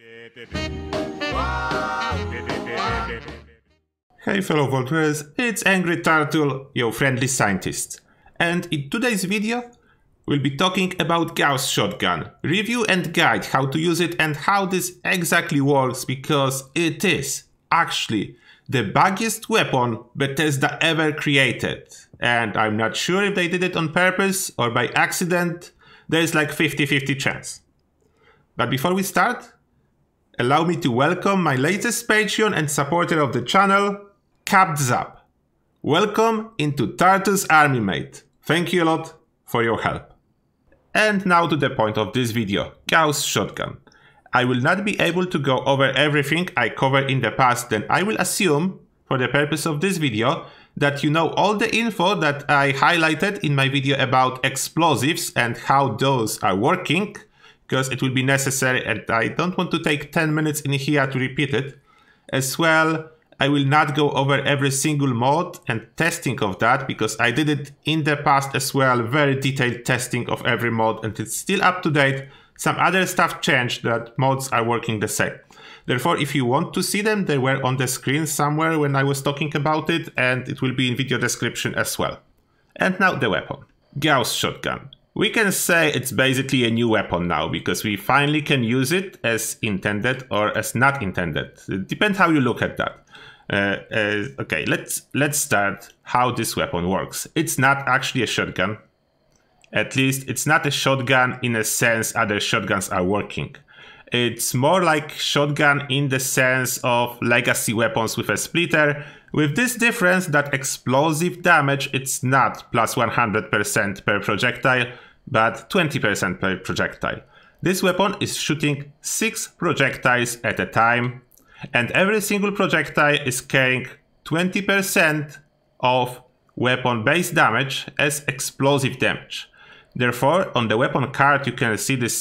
Hey fellow Volters, it's Angry Turtle, your friendly scientist. And in today's video, we'll be talking about Gauss shotgun, review and guide how to use it and how this exactly works, because it is actually the buggiest weapon Bethesda ever created. And I'm not sure if they did it on purpose or by accident. There's like 50-50 chance. But before we start, allow me to welcome my latest Patreon and supporter of the channel, Capzap. Welcome into Turtle's Army, mate. Thank you a lot for your help. And now to the point of this video, Gauss shotgun. I will not be able to go over everything I covered in the past, then I will assume, for the purpose of this video, that you know all the info that I highlighted in my video about explosives and how those are working, because it will be necessary and I don't want to take 10 minutes in here to repeat it. As well, I will not go over every single mod and testing of that, because I did it in the past as well, very detailed testing of every mod and it's still up to date. Some other stuff changed, that mods are working the same. Therefore, if you want to see them, they were on the screen somewhere when I was talking about it, and it will be in video description as well. And now the weapon. Gauss shotgun. We can say it's basically a new weapon now, because we finally can use it as intended or as not intended. It depends how you look at that. Okay, let's start how this weapon works. It's not actually a shotgun. At least it's not a shotgun in a sense other shotguns are working. It's more like shotgun in the sense of legacy weapons with a splitter, with this difference that explosive damage it's not plus 100% per projectile, but 20% per projectile. This weapon is shooting 6 projectiles at a time, and every single projectile is carrying 20% of weapon base damage as explosive damage. Therefore, on the weapon card you can see the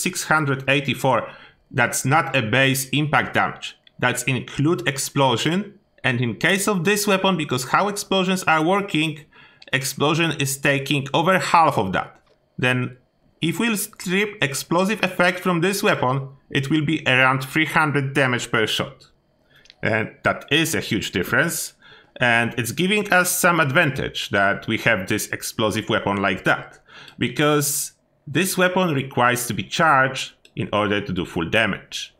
684. That's not a base impact damage. That's include explosion. And in case of this weapon, because how explosions are working, explosion is taking over half of that. Then if we'll strip explosive effect from this weapon, it will be around 300 damage per shot. And that is a huge difference. And it's giving us some advantage that we have this explosive weapon like that. Because this weapon requires to be charged in order to do full damage.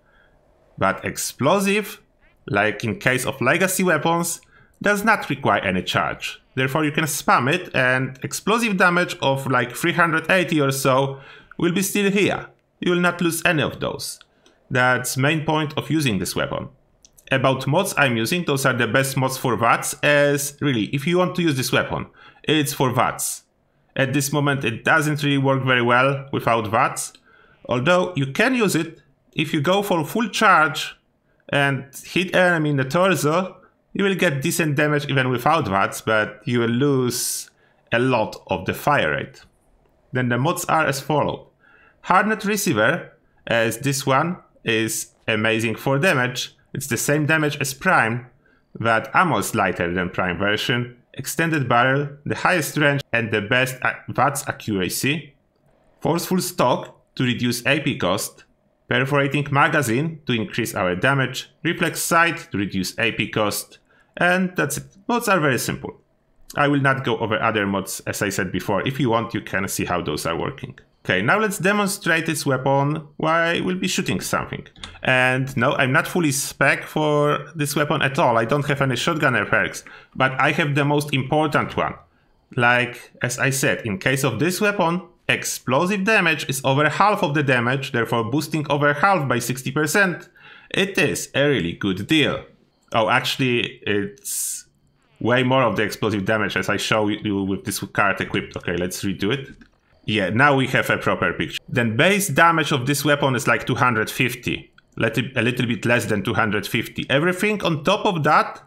But explosive, like in case of legacy weapons, does not require any charge. Therefore you can spam it and explosive damage of like 380 or so will be still here. You will not lose any of those. That's main point of using this weapon. About mods I'm using, those are the best mods for VATS, as really, if you want to use this weapon, it's for VATS. At this moment it doesn't really work very well without VATS. Although you can use it if you go for full charge and hit enemy in the torso, you will get decent damage even without VATS, but you will lose a lot of the fire rate. Then the mods are as follows. Hardened receiver, as this one is amazing for damage. It's the same damage as Prime, but ammo is lighter than Prime version. Extended barrel, the highest range and the best VATS accuracy. Forceful stock, to reduce AP cost, perforating magazine to increase our damage, reflex sight to reduce AP cost, and that's it. Mods are very simple. I will not go over other mods, as I said before. If you want, you can see how those are working. Okay, now let's demonstrate this weapon while we'll be shooting something. And no, I'm not fully spec for this weapon at all. I don't have any shotgunner perks, but I have the most important one. Like, as I said, in case of this weapon, explosive damage is over half of the damage, therefore boosting over half by 60%. It is a really good deal. Oh, actually, it's way more of the explosive damage, as I show you with this card equipped. Okay, let's redo it. Yeah, now we have a proper picture. Then base damage of this weapon is like 250. A little bit less than 250. Everything on top of that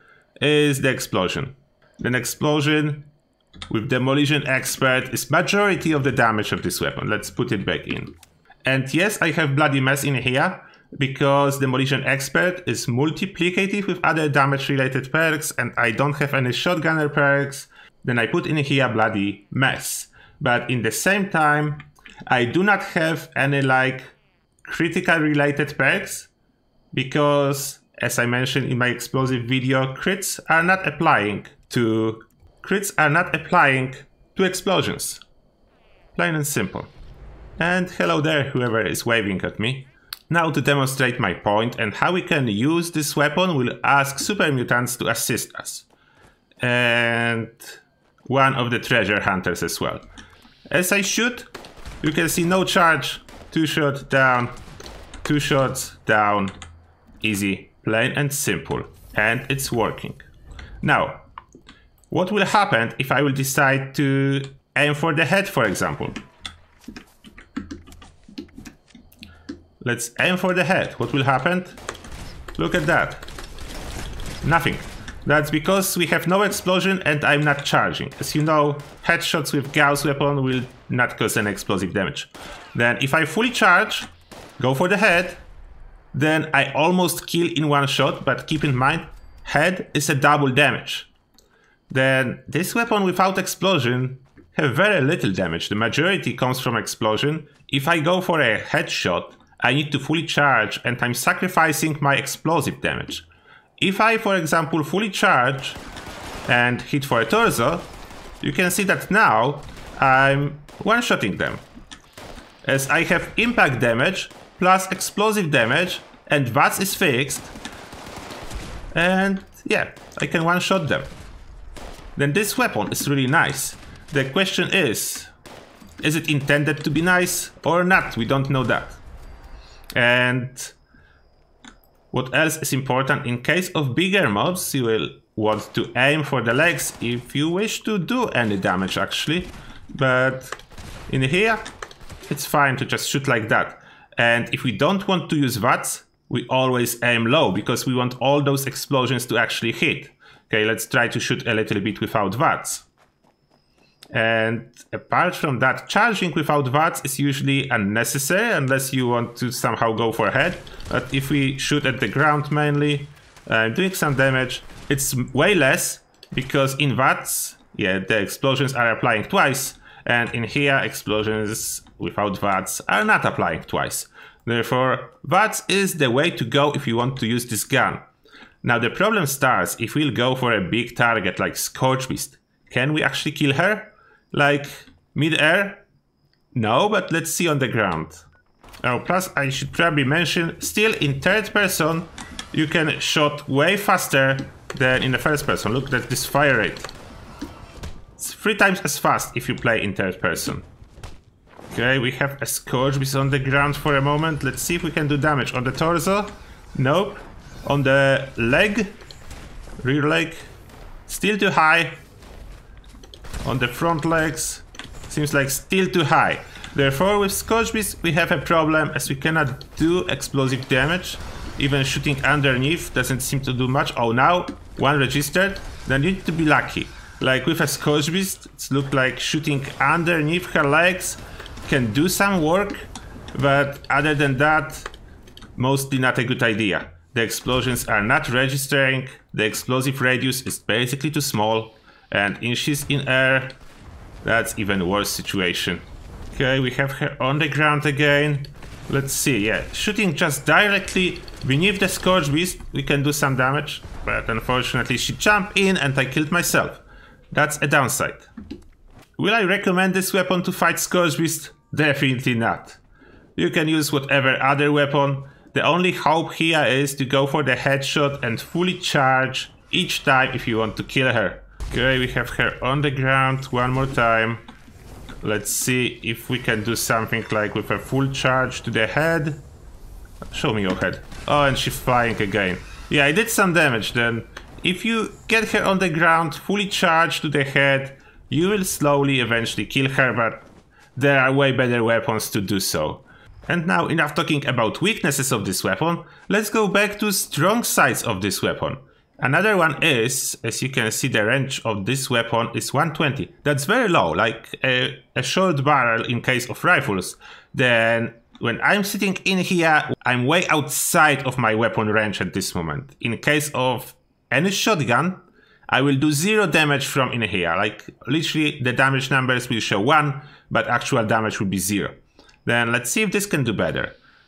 is the explosion. Then explosion with Demolition Expert is majority of the damage of this weapon. Let's put it back in. And yes, I have Bloody Mess in here, because Demolition Expert is multiplicative with other damage related perks, and I don't have any shotgunner perks. Then I put in here Bloody Mess. But in the same time, I do not have any like critical related perks because, as I mentioned in my explosive video, crits are not applying to explosions. Plain and simple. And hello there, whoever is waving at me. Now, to demonstrate my point and how we can use this weapon, we'll ask super mutants to assist us. And one of the treasure hunters as well. As I shoot, you can see no charge, 2 shots down, 2 shots down, easy, plain and simple, and it's working. Now, what will happen if I will decide to aim for the head, for example? Let's aim for the head. What will happen? Look at that. Nothing. That's because we have no explosion and I'm not charging. As you know, headshots with Gauss weapon will not cause any explosive damage. Then if I fully charge, go for the head, then I almost kill in one shot, but keep in mind, head is a double damage. Then this weapon without explosion have very little damage. The majority comes from explosion. If I go for a headshot, I need to fully charge and I'm sacrificing my explosive damage. If I, for example, fully charge and hit for a torso, you can see that now I'm one-shotting them. As I have impact damage plus explosive damage and VATS is fixed, and yeah, I can one-shot them. Then this weapon is really nice. The question is it intended to be nice or not? We don't know that. And what else is important? In case of bigger mobs, you will want to aim for the legs if you wish to do any damage actually. But in here, it's fine to just shoot like that. And if we don't want to use VATS, we always aim low because we want all those explosions to actually hit. Okay, let's try to shoot a little bit without VATS. And apart from that, charging without VATS is usually unnecessary unless you want to somehow go for a head. But if we shoot at the ground mainly, doing some damage, it's way less because in VATS, yeah, the explosions are applying twice, and in here, explosions without VATS are not applying twice. Therefore, VATS is the way to go if you want to use this gun. Now the problem starts if we'll go for a big target like Scorch Beast. Can we actually kill her? Like mid-air? No, but let's see on the ground. Now, plus I should probably mention, still in third person, you can shoot way faster than in the first person. Look at this fire rate. It's 3 times as fast if you play in third person. Okay, we have a Scorch Beast on the ground for a moment. Let's see if we can do damage on the torso. Nope. On the leg, rear leg, still too high. On the front legs, seems like still too high. Therefore, with Scorch Beast, we have a problem as we cannot do explosive damage. Even shooting underneath doesn't seem to do much. Oh, now one registered. Then you need to be lucky. Like with a Scorch Beast, it looks like shooting underneath her legs can do some work, but other than that, mostly not a good idea. The explosions are not registering, the explosive radius is basically too small, and inches in air, that's even worse situation. Okay, we have her on the ground again. Let's see, yeah, shooting just directly beneath the Scorch Beast, we can do some damage, but unfortunately she jumped in and I killed myself. That's a downside. Will I recommend this weapon to fight Scorch Beast? Definitely not. You can use whatever other weapon. The only hope here is to go for the headshot and fully charge each time if you want to kill her. Okay, we have her on the ground one more time. Let's see if we can do something like with a full charge to the head. Show me your head. Oh, and she's flying again. Yeah, I did some damage then. If you get her on the ground, fully charged to the head, you will slowly eventually kill her, but there are way better weapons to do so. And now, enough talking about weaknesses of this weapon, let's go back to strong sides of this weapon. Another one is, as you can see, the range of this weapon is 120. That's very low, like a short barrel in case of rifles. Then, when I'm sitting in here, I'm way outside of my weapon range at this moment. In case of any shotgun, I will do 0 damage from in here. Like, literally, the damage numbers will show 1, but actual damage will be 0. Then let's see if this can do better.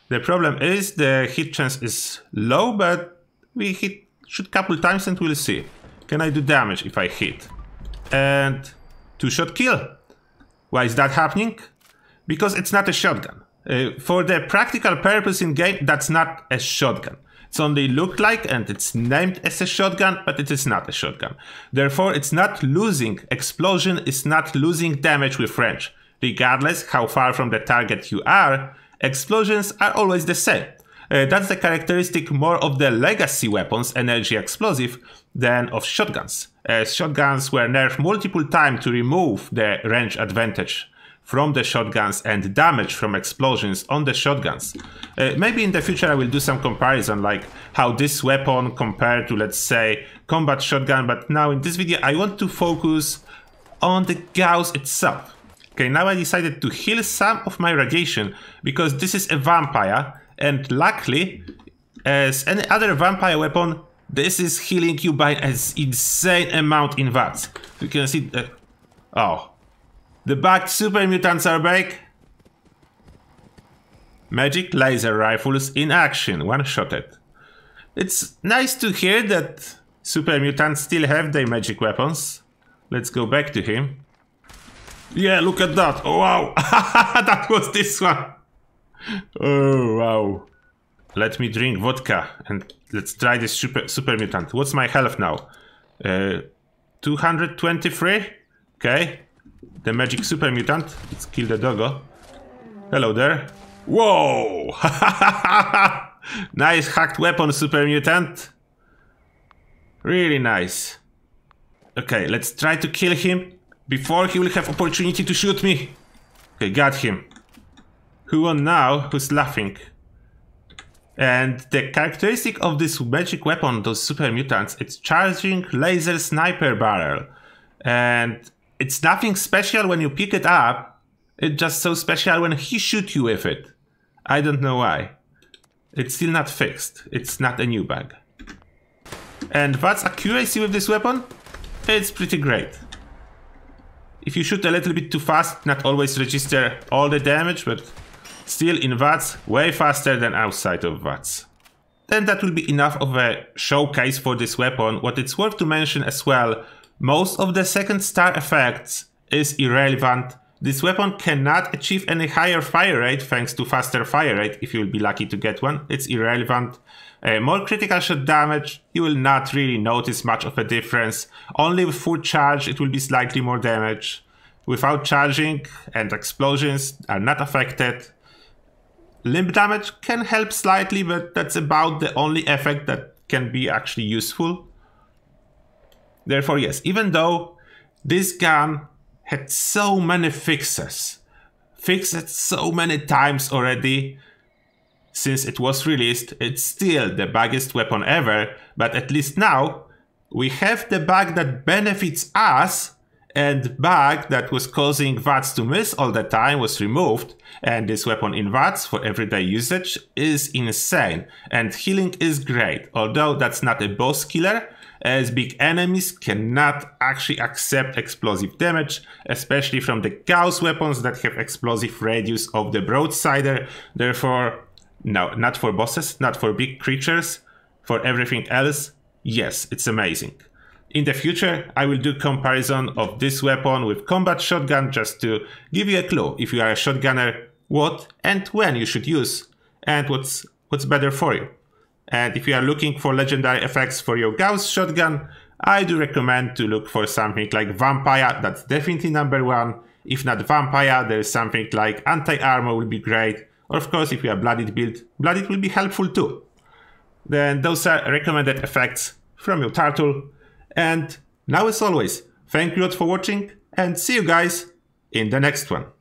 The problem is the hit chance is low, but we shoot couple times and we'll see. Can I do damage if I hit? And 2-shot kill. Why is that happening? Because it's not a shotgun. For the practical purpose in game, that's not a shotgun. It's only looked like and it's named as a shotgun, but it is not a shotgun. Therefore, it's not losing explosion, it's not losing damage with range. Regardless how far from the target you are, explosions are always the same. That's the characteristic more of the legacy weapons, energy explosive, than of shotguns. Shotguns were nerfed multiple times to remove the range advantage from the shotguns and damage from explosions on the shotguns. Maybe in the future I will do some comparison, like how this weapon compared to, let's say, combat shotgun, but now in this video I want to focus on the Gauss itself. Okay, now I decided to heal some of my radiation because this is a vampire, and luckily, as any other vampire weapon, this is healing you by an insane amount in watts. You can see that. Oh. The bugged super mutants are back. Magic laser rifles in action, one-shotted. It's nice to hear that super mutants still have their magic weapons. Let's go back to him. Yeah, look at that. Oh, wow. That was this one. Oh, wow. Let me drink vodka and let's try this super mutant. What's my health now? 223? Okay. The magic super mutant. Let's kill the doggo. Hello there. Whoa! Nice hacked weapon, super mutant. Really nice. Okay, let's try to kill him before he will have opportunity to shoot me. Okay, got him. Who won now? Who's laughing? And the characteristic of this magic weapon, those super mutants, it's charging laser sniper barrel. And it's nothing special when you pick it up, it's just so special when he shoots you with it. I don't know why. It's still not fixed, it's not a new bug. And what's accuracy with this weapon? It's pretty great. If you shoot a little bit too fast, not always register all the damage, but still in watts, way faster than outside of watts. Then that will be enough of a showcase for this weapon. What it's worth to mention as well, most of the second star effects is irrelevant. This weapon cannot achieve any higher fire rate thanks to faster fire rate if you will be lucky to get one. It's irrelevant. More critical shot damage, you will not really notice much of a difference. Only with full charge it will be slightly more damage. Without charging and explosions are not affected. Limb damage can help slightly, but that's about the only effect that can be actually useful. Therefore, yes, even though this gun had so many fixes so many times already since it was released, it's still the buggiest weapon ever, but at least now we have the bug that benefits us, and bug that was causing watts to miss all the time was removed, and this weapon in watts for everyday usage is insane, and healing is great, although that's not a boss killer, as big enemies cannot actually accept explosive damage, especially from the Gauss weapons that have explosive radius of the broadsider. Therefore, no, not for bosses, not for big creatures. For everything else, yes, it's amazing. In the future, I will do comparison of this weapon with combat shotgun just to give you a clue if you are a shotgunner, what and when you should use, and what's better for you. And if you are looking for legendary effects for your Gauss shotgun, I do recommend to look for something like Vampire, that's definitely number one. If not Vampire, there is something like Anti-Armor will be great. Or of course, if you are Blooded build, Blooded will be helpful too. Then those are recommended effects from your turtle. And now as always, thank you a lot for watching and see you guys in the next one.